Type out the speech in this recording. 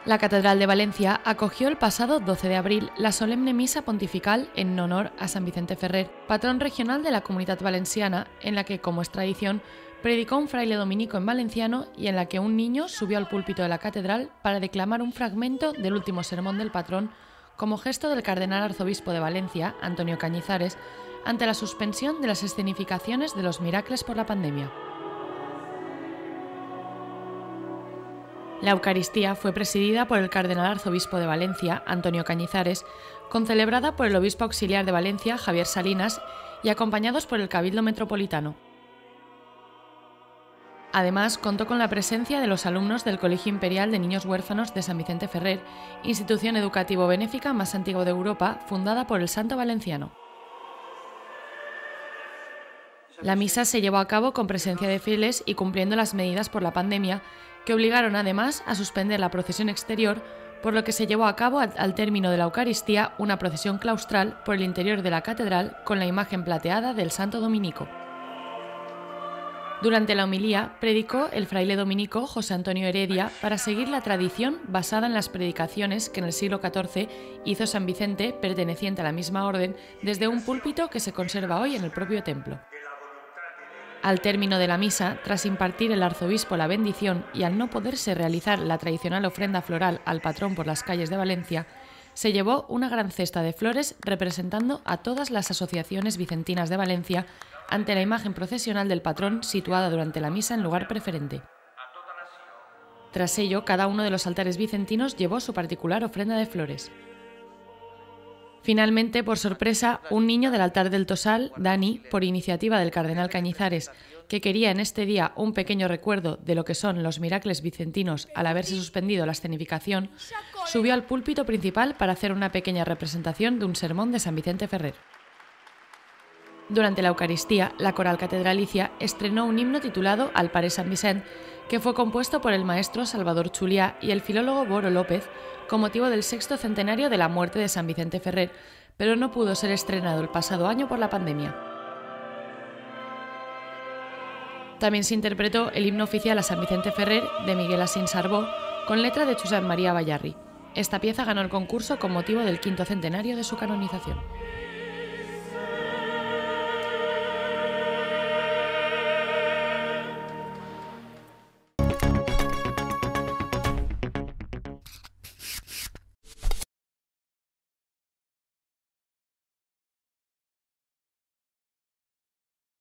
La Catedral de Valencia acogió el pasado 12 de abril la solemne misa pontifical en honor a San Vicente Ferrer, patrón regional de la Comunitat Valenciana, en la que, como es tradición, predicó un fraile dominico en valenciano y en la que un niño subió al púlpito de la catedral para declamar un fragmento del último sermón del patrón como gesto del cardenal arzobispo de Valencia, Antonio Cañizares, ante la suspensión de las escenificaciones de los miracles por la pandemia. La Eucaristía fue presidida por el cardenal arzobispo de Valencia, Antonio Cañizares, concelebrada por el obispo auxiliar de Valencia, Javier Salinas, y acompañados por el Cabildo Metropolitano. Además, contó con la presencia de los alumnos del Colegio Imperial de Niños Huérfanos de San Vicente Ferrer, institución educativo-benéfica más antigua de Europa, fundada por el santo valenciano. La misa se llevó a cabo con presencia de fieles y cumpliendo las medidas por la pandemia, que obligaron además a suspender la procesión exterior, por lo que se llevó a cabo al término de la Eucaristía una procesión claustral por el interior de la catedral con la imagen plateada del santo dominico. Durante la homilía predicó el fraile dominico José Antonio Heredia para seguir la tradición basada en las predicaciones que en el siglo XIV hizo San Vicente, perteneciente a la misma orden, desde un púlpito que se conserva hoy en el propio templo. Al término de la misa, tras impartir el arzobispo la bendición y al no poderse realizar la tradicional ofrenda floral al patrón por las calles de Valencia, se llevó una gran cesta de flores representando a todas las asociaciones vicentinas de Valencia ante la imagen procesional del patrón situada durante la misa en lugar preferente. Tras ello, cada uno de los altares vicentinos llevó su particular ofrenda de flores. Finalmente, por sorpresa, un niño del altar del Tosal, Dani, por iniciativa del cardenal Cañizares, que quería en este día un pequeño recuerdo de lo que son los miracles vicentinos al haberse suspendido la escenificación, subió al púlpito principal para hacer una pequeña representación de un sermón de San Vicente Ferrer. Durante la Eucaristía, la coral catedralicia estrenó un himno titulado Al Pare Sant Vicent, que fue compuesto por el maestro Salvador Chuliá y el filólogo Boro López con motivo del 6º centenario de la muerte de San Vicente Ferrer, pero no pudo ser estrenado el pasado año por la pandemia. También se interpretó el himno oficial a San Vicente Ferrer de Miguel Asín Sarbó con letra de Josep María Bayarri. Esta pieza ganó el concurso con motivo del 5º centenario de su canonización.